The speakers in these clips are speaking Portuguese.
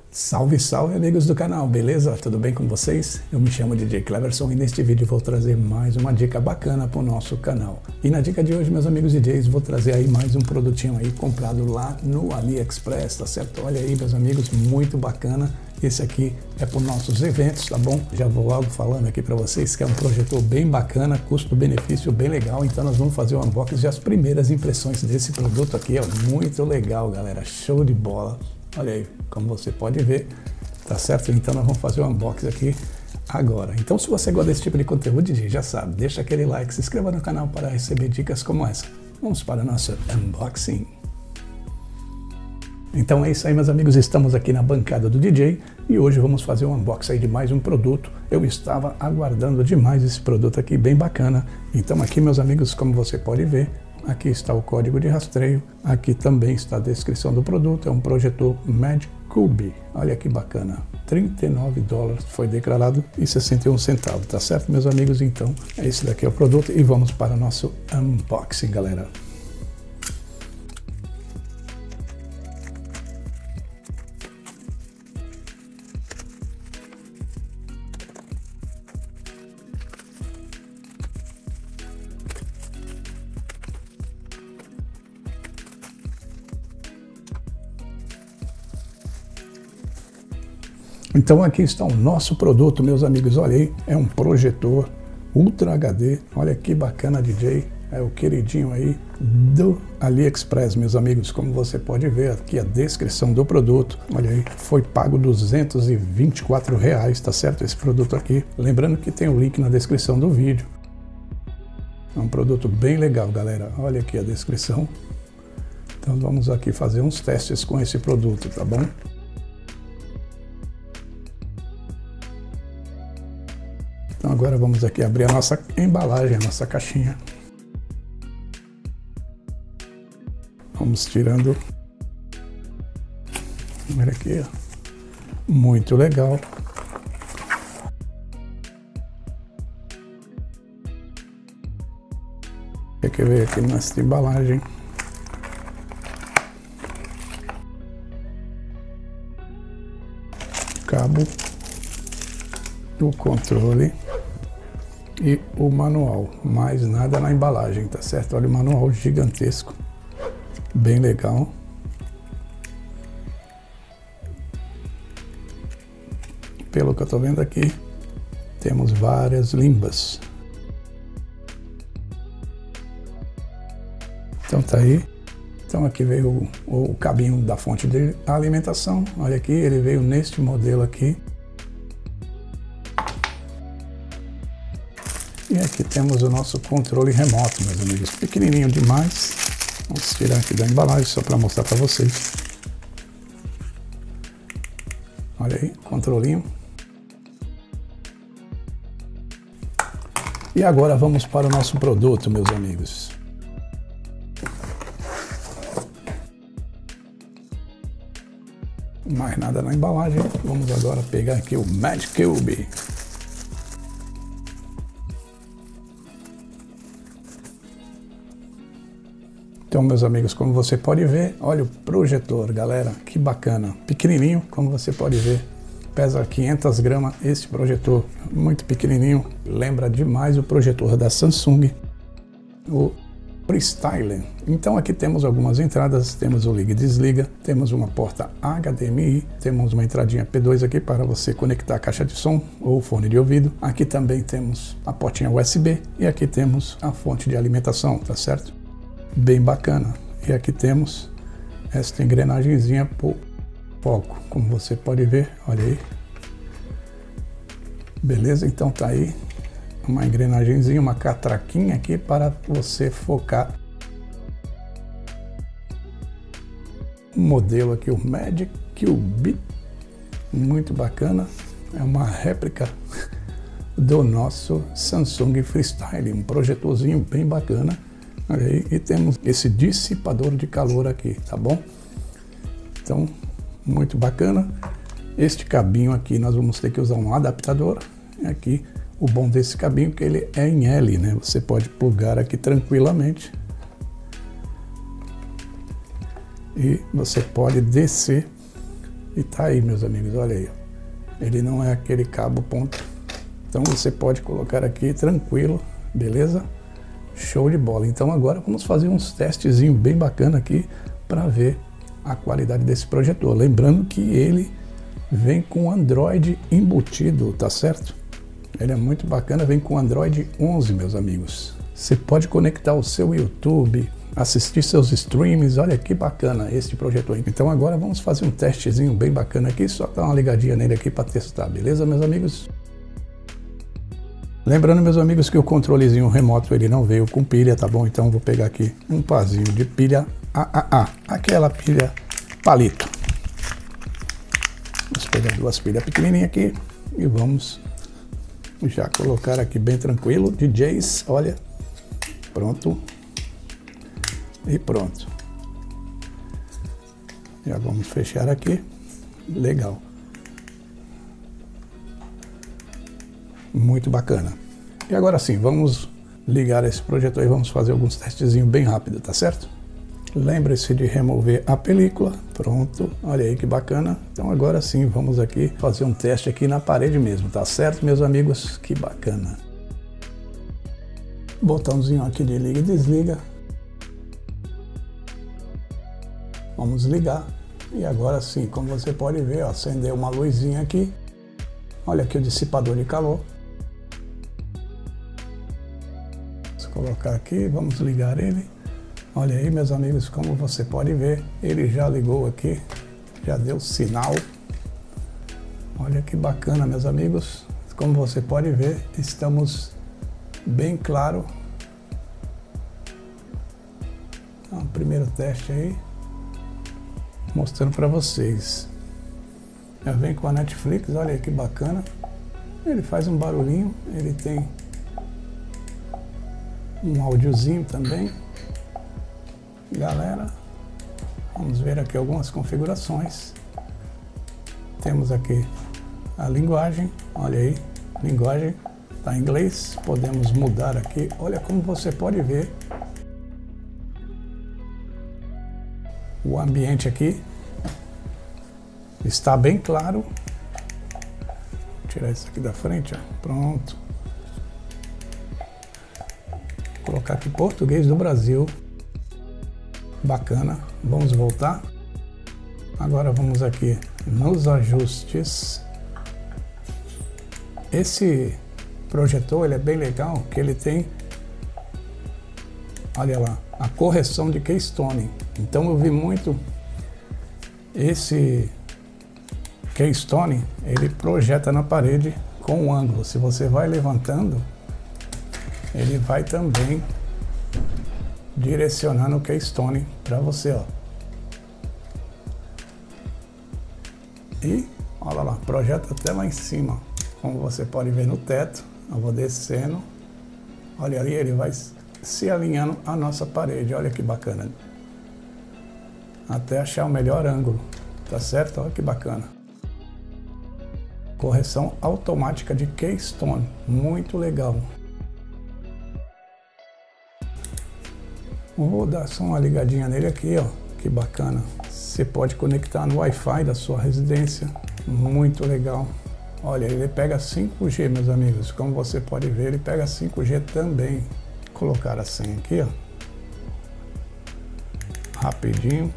Salve, salve amigos do canal, beleza? Tudo bem com vocês? Eu me chamo DJ Cleverson e neste vídeo vou trazer mais uma dica bacana para o nosso canal. E na dica de hoje, meus amigos DJs, vou trazer aí mais um produtinho aí comprado lá no AliExpress, tá certo? Olha aí, meus amigos, muito bacana. Esse aqui é para os nossos eventos, tá bom? Já vou logo falando aqui para vocês que é um projetor bem bacana, custo-benefício bem legal. Então nós vamos fazer o unboxing e as primeiras impressões desse produto aqui. É muito legal, galera, show de bola. Olha aí, como você pode ver, tá certo? Então nós vamos fazer o unboxing aqui agora. Então se você gosta desse tipo de conteúdo, DJ, já sabe, deixa aquele like, se inscreva no canal para receber dicas como essa. Vamos para o nosso unboxing. Então é isso aí, meus amigos, estamos aqui na bancada do DJ e hoje vamos fazer um unboxing aí de mais um produto. Eu estava aguardando demais esse produto aqui, bem bacana. Então aqui, meus amigos, como você pode ver, aqui está o código de rastreio, aqui também está a descrição do produto, é um projetor MagicCube, olha que bacana, $39 foi declarado e 61 centavos, tá certo, meus amigos? Então, esse daqui é o produto e vamos para o nosso unboxing, galera. Então aqui está o nosso produto, meus amigos, olha aí, é um projetor Ultra HD, olha que bacana, DJ, é o queridinho aí do AliExpress, meus amigos, como você pode ver aqui a descrição do produto, olha aí, foi pago R$224, tá certo, esse produto aqui, lembrando que tem o link na descrição do vídeo, é um produto bem legal, galera, olha aqui a descrição, então vamos aqui fazer uns testes com esse produto, tá bom? Então agora vamos aqui abrir a nossa embalagem, a nossa caixinha. Vamos tirando. Olha aqui, ó. Muito legal. O que veio aqui nessa embalagem? Cabo, o controle e o manual, mais nada na embalagem, tá certo? Olha o manual gigantesco, bem legal. Pelo que eu tô vendo aqui, temos várias limbas. Então tá aí. Então aqui veio o cabinho da fonte de alimentação, olha aqui, ele veio neste modelo aqui. E aqui temos o nosso controle remoto, meus amigos, pequenininho demais. Vamos tirar aqui da embalagem só para mostrar para vocês. Olha aí, controlinho. E agora vamos para o nosso produto, meus amigos. Mais nada na embalagem. Vamos agora pegar aqui o MagicCube. Então, meus amigos, como você pode ver, olha o projetor, galera, que bacana. Pequenininho, como você pode ver, pesa 500 gramas este projetor, muito pequenininho. Lembra demais o projetor da Samsung, o Freestyle. Então aqui temos algumas entradas, temos o liga e desliga, temos uma porta HDMI, temos uma entradinha P2 aqui para você conectar a caixa de som ou fone de ouvido. Aqui também temos a portinha USB e aqui temos a fonte de alimentação, tá certo? Bem bacana. E aqui temos esta engrenagemzinha por foco, como você pode ver, olha aí. Beleza? Então tá aí uma engrenagemzinha, uma catraquinha aqui para você focar. O modelo aqui, o MagicCube, muito bacana, é uma réplica do nosso Samsung Freestyle, um projetorzinho bem bacana. Aí, e temos esse dissipador de calor aqui, tá bom? Então, muito bacana. Este cabinho aqui nós vamos ter que usar um adaptador. Aqui, o bom desse cabinho é que ele é em L, né? Você pode plugar aqui tranquilamente. E você pode descer E tá aí, meus amigos, olha aí. Ele não é aquele cabo ponto. Então você pode colocar aqui tranquilo, beleza? Show de bola. Então agora vamos fazer uns testezinhos bem bacana aqui para ver a qualidade desse projetor. Lembrando que ele vem com Android embutido, tá certo? Ele é muito bacana, vem com Android 11, meus amigos. Você pode conectar o seu YouTube, assistir seus streams, olha que bacana esse projetor. Então agora vamos fazer um testezinho bem bacana aqui, só dar uma ligadinha nele aqui para testar, beleza, meus amigos? Lembrando, meus amigos, que o controlezinho remoto ele não veio com pilha, tá bom? Então vou pegar aqui um pazinho de pilha AAA, aquela pilha palito. Vamos pegar duas pilhas pequenininhas aqui e vamos já colocar aqui bem tranquilo. DJs, olha, pronto. E pronto. Já vamos fechar aqui. Legal. Muito bacana. E agora sim, vamos ligar esse projetor e vamos fazer alguns testezinhos bem rápido, tá certo? Lembre-se de remover a película. Pronto, olha aí que bacana. Então agora sim, vamos aqui fazer um teste aqui na parede mesmo, tá certo, meus amigos? Que bacana. Botãozinho aqui de liga e desliga. Vamos ligar. E agora sim, como você pode ver, ó, acendeu uma luzinha aqui. Olha aqui o dissipador de calor. Vamos colocar aqui, vamos ligar ele. Olha aí, meus amigos, como você pode ver, ele já ligou aqui, já deu sinal. Olha que bacana, meus amigos. Como você pode ver, estamos bem claro. Então, primeiro teste aí, mostrando para vocês. Já vem com a Netflix, olha aí que bacana. Ele faz um barulhinho, ele tem um áudiozinho também. Galera, vamos ver aqui algumas configurações. Temos aqui a linguagem, olha aí, linguagem está em inglês, podemos mudar aqui, olha como você pode ver o ambiente aqui, está bem claro. Vou tirar isso aqui da frente, ó. Pronto. Vou colocar aqui português do Brasil. Bacana, vamos voltar. Agora vamos aqui nos ajustes. Esse projetor ele é bem legal, que ele tem, olha lá, a correção de keystone. Então eu vi muito esse keystone, ele projeta na parede com um ângulo. Se você vai levantando, ele vai também direcionando o keystone para você, ó. E olha lá, projeta até lá em cima, como você pode ver no teto. Eu vou descendo, olha ali, ele vai se alinhando à nossa parede, olha que bacana, até achar o melhor ângulo, tá certo? Olha que bacana. Correção automática de keystone, muito legal. Vou dar só uma ligadinha nele aqui, ó, que bacana. Você pode conectar no Wi-Fi da sua residência, muito legal. Olha, ele pega 5G, meus amigos, como você pode ver, ele pega 5G também. Vou colocar a senha aqui, ó, rapidinho.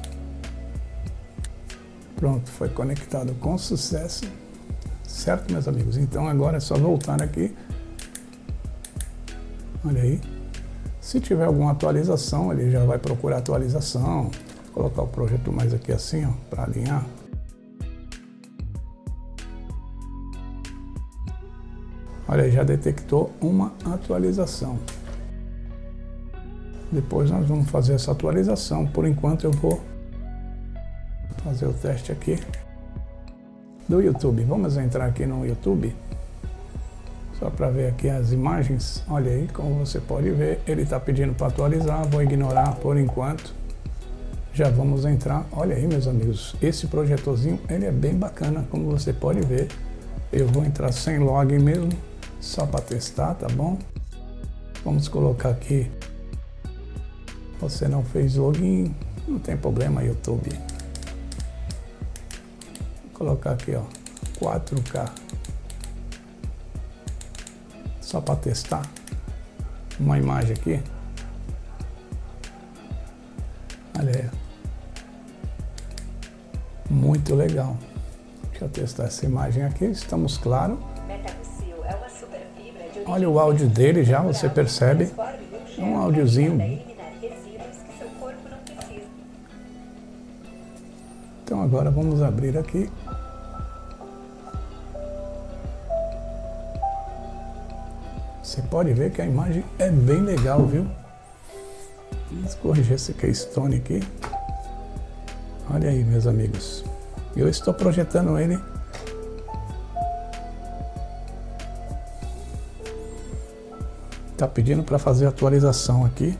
Pronto, foi conectado com sucesso, certo, meus amigos? Então agora é só voltar aqui, olha aí. Se tiver alguma atualização, ele já vai procurar atualização. Vou colocar o projetor mais aqui assim, ó, para alinhar. Olha, já detectou uma atualização. Depois nós vamos fazer essa atualização. Por enquanto eu vou fazer o teste aqui do YouTube. Vamos entrar aqui no YouTube. Só para ver aqui as imagens, olha aí, como você pode ver, ele está pedindo para atualizar, vou ignorar por enquanto. Já vamos entrar, olha aí, meus amigos, esse projetorzinho, ele é bem bacana, como você pode ver. Eu vou entrar sem login mesmo, só para testar, tá bom? Vamos colocar aqui, você não fez login, não tem problema, YouTube. colocar aqui, ó, 4K. Só para testar uma imagem aqui. Olha aí. Muito legal. Deixa eu testar essa imagem aqui. Estamos claro. Olha o áudio dele já, você percebe. É um áudiozinho. Então agora vamos abrir aqui. Você pode ver que a imagem é bem legal, viu? Vamos corrigir esse keystone aqui. Olha aí, meus amigos. Eu estou projetando ele. Tá pedindo para fazer atualização aqui.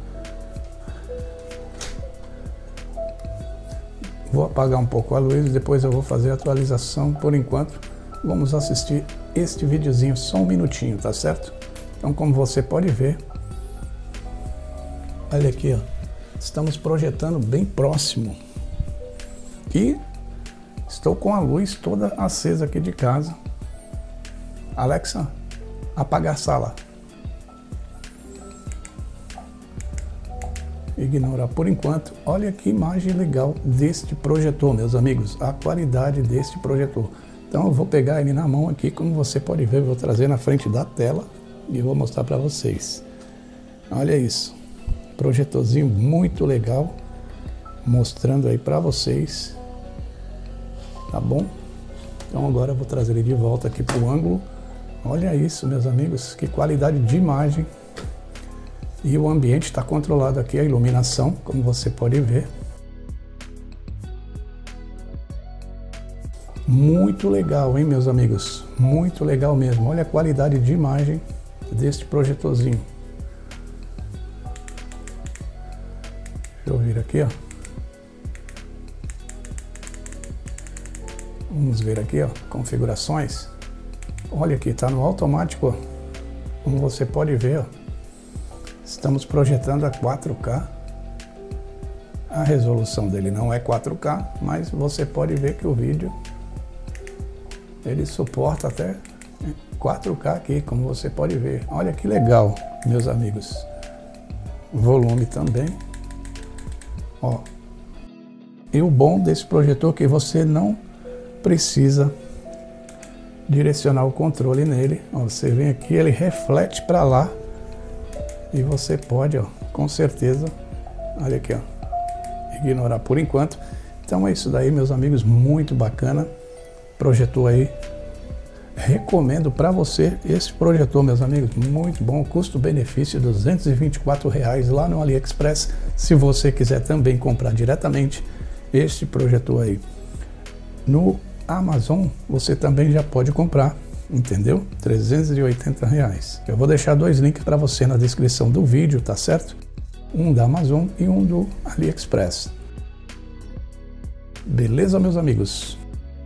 Vou apagar um pouco a luz, depois eu vou fazer a atualização. Por enquanto, vamos assistir este videozinho só um minutinho, tá certo? Então, como você pode ver, olha aqui, ó, estamos projetando bem próximo. E estou com a luz toda acesa aqui de casa. Alexa, apagar a sala. Ignora por enquanto. Olha que imagem legal deste projetor, meus amigos. A qualidade deste projetor. Então eu vou pegar ele na mão aqui, como você pode ver, vou trazer na frente da tela e vou mostrar para vocês. Olha isso. Projetorzinho muito legal. Mostrando aí para vocês. Tá bom? Então agora eu vou trazer ele de volta aqui para o ângulo. Olha isso, meus amigos. Que qualidade de imagem. E o ambiente está controlado aqui, a iluminação, como você pode ver. Muito legal, hein, meus amigos? Muito legal mesmo. Olha a qualidade de imagem deste projetorzinho. Deixa eu vir aqui, ó. Vamos ver aqui, ó, configurações. Olha aqui, tá no automático, ó. Como você pode ver, ó. Estamos projetando a 4K. A resolução dele não é 4K, mas você pode ver que o vídeo ele suporta até 4K aqui, como você pode ver. Olha que legal, meus amigos. Volume também. Ó. E o bom desse projetor é que você não precisa direcionar o controle nele. Ó, você vem aqui, ele reflete para lá. E você pode, ó, com certeza, olha aqui, ó, ignorar por enquanto. Então é isso daí, meus amigos, muito bacana. Projetor aí. Recomendo para você esse projetor, meus amigos, muito bom. Custo-benefício R$ 224 lá no AliExpress. Se você quiser também comprar diretamente este projetor aí no Amazon, você também já pode comprar. Entendeu? R$ 380. Eu vou deixar dois links para você na descrição do vídeo, tá certo? Um da Amazon e um do AliExpress. Beleza, meus amigos?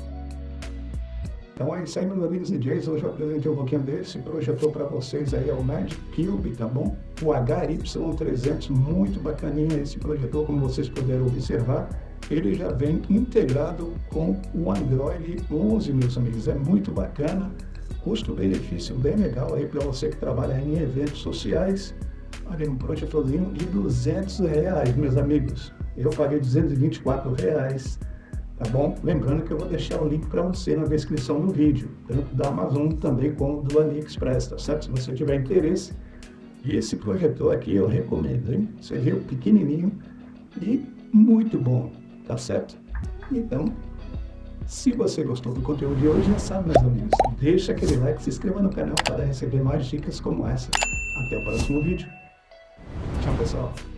Então é isso aí, meus amigos DJs. Hoje eu apresentei um pouquinho desse projetor para vocês aí, é o Magic Cube, tá bom? O HY300, muito bacaninha esse projetor, como vocês puderam observar. Ele já vem integrado com o Android 11, meus amigos. É muito bacana. Custo-benefício bem legal aí para você que trabalha em eventos sociais. Olha, um projetorzinho de R$ 200, meus amigos. Eu paguei R$ 224, tá bom? Lembrando que eu vou deixar o link para você na descrição do vídeo, tanto da Amazon também como do AliExpress, tá certo? Se você tiver interesse. E esse projetor aqui eu recomendo, hein? Você viu, pequenininho e muito bom, tá certo? Então, se você gostou do conteúdo de hoje, já sabe, meus amigos, deixa aquele like, se inscreva no canal para receber mais dicas como essa. Até o próximo vídeo. Tchau, pessoal.